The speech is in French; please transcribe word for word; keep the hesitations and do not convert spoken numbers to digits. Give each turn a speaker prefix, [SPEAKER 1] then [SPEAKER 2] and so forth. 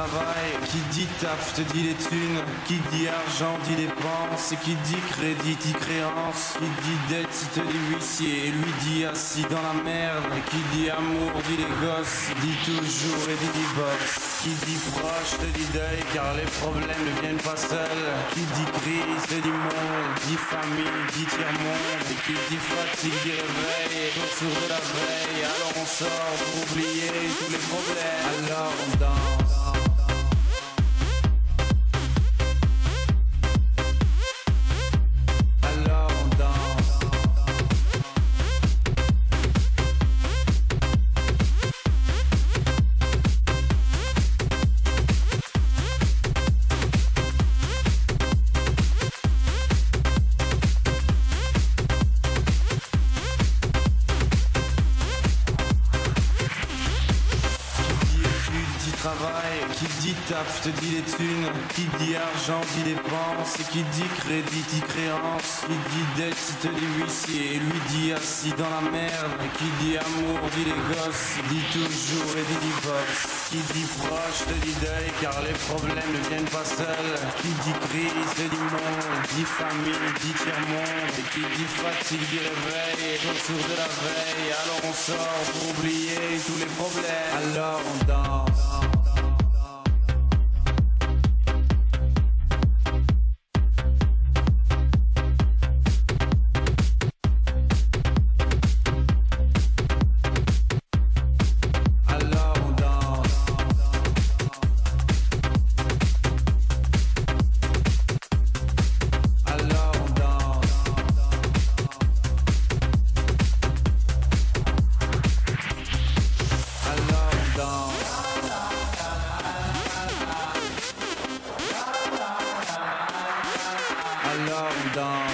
[SPEAKER 1] travail, qui dit taf te dit les thunes, qui dit argent dit dépenses, et qui dit crédit dit créance, qui dit dette te dit huissier, et lui dit assis dans la merde, et qui dit amour dit les gosses, dit toujours et dit divorce, qui dit proche te dit deuil car les problèmes ne viennent pas seuls, qui dit crise te dit monde, dit famille dit tiers-monde, et qui dit fatigue dit réveil, retour de la veille, alors on sort pour oublier tous les problèmes, alors on danse. Alors on danse. Travail, qui dit taf te dit les thunes, qui dit argent dit dépenses, et qui dit crédit dit créance, qui dit dette te dit huissier, et lui dit assis dans la merde, et qui dit amour dit les gosses, dit toujours et dit divorce, qui dit proche te dit deuil car les problèmes ne viennent pas seuls, qui dit crise te dit monde, dit famille dit tiers-monde, et qui dit fatigue dit réveil, retour de la veille, alors on sort pour oublier tous les problèmes, alors on danse. Alors on danse.